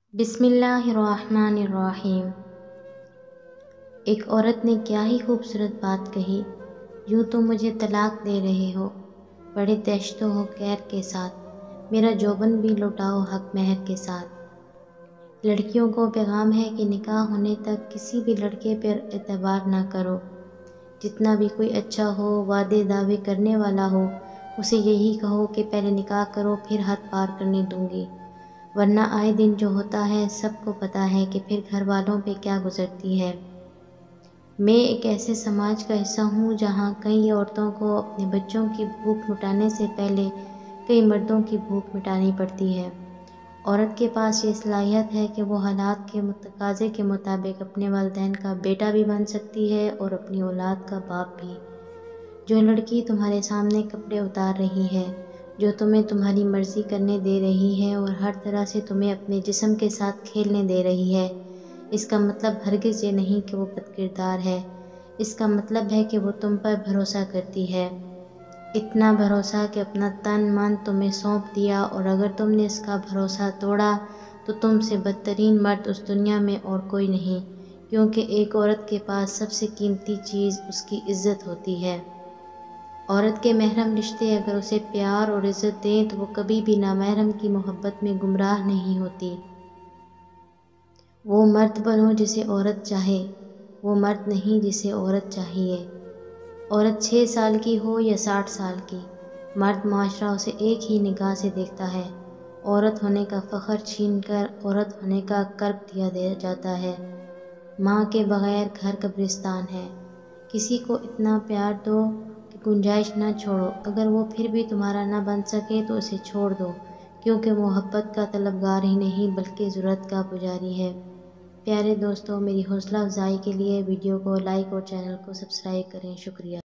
بسم اللہ الرحمن الرحیم۔ ایک عورت نے کیا ہی خوبصورت بات کہی، یوں تم مجھے طلاق دے رہے ہو، بڑے دہشت ہو خیر کے ساتھ، میرا جوبن بھی لوٹاؤ حق مہر کے ساتھ۔ لڑکیوں کو پیغام ہے کہ نکاح ہونے تک کسی بھی لڑکے پر اعتبار نہ کرو، جتنا بھی کوئی اچھا ہو، وعدے دعوے کرنے والا ہو، اسے یہی کہو کہ پہلے نکاح کرو پھر حد پار کرنے دوں گی، ورنہ آئے دن جو ہوتا ہے سب کو پتہ ہے کہ پھر گھر والوں پہ کیا گزرتی ہے۔ میں ایک ایسے سماج کا حصہ ہوں جہاں کئی عورتوں کو اپنے بچوں کی بھوک مٹانے سے پہلے کئی مردوں کی بھوک مٹانی پڑتی ہے۔ عورت کے پاس یہ صلاحیت ہے کہ وہ حالات کے تقاضے کے مطابق اپنے والدین کا بیٹا بھی بن سکتی ہے اور اپنی اولاد کا باپ بھی۔ جو لڑکی تمہارے سامنے کپڑے اتار رہی ہے، جو تمہیں تمہاری مرضی کرنے دے رہی ہے اور ہر طرح سے تمہیں اپنے جسم کے ساتھ کھیلنے دے رہی ہے، اس کا مطلب ہرگز یہ نہیں کہ وہ بد کردار ہے، اس کا مطلب ہے کہ وہ تم پر بھروسہ کرتی ہے، اتنا بھروسہ کہ اپنا تن من تمہیں سونپ دیا، اور اگر تم نے اس کا بھروسہ توڑا تو تم سے بدترین مرد اس دنیا میں اور کوئی نہیں، کیونکہ ایک عورت کے پاس سب سے قیمتی چیز اس کی عزت ہوتی ہے۔ عورت کے محرم رشتے اگر اسے پیار اور عزت دیں تو وہ کبھی بھی نامحرم کی محبت میں گمراہ نہیں ہوتی۔ وہ مرد بنو جسے عورت چاہے، وہ مرد نہیں جسے عورت چاہیے۔ عورت 6 سال کی ہو یا 60 سال کی، مرد معاشرہ اسے ایک ہی نگاہ سے دیکھتا ہے۔ عورت ہونے کا فخر چھین کر عورت ہونے کا کرب دیا جاتا ہے۔ ماں کے بغیر گھر قبرستان ہے۔ کسی کو اتنا پیار دو کہ گنجائش نہ چھوڑو، اگر وہ پھر بھی تمہارا نہ بن سکے تو اسے چھوڑ دو، کیونکہ وہ محبت کا طلبگار ہی نہیں بلکہ ضرورت کا پجاری ہے۔ پیارے دوستو، میری حوصلہ افزائی کے لیے ویڈیو کو لائک اور چینل کو سبسکرائب کریں۔ شکریہ۔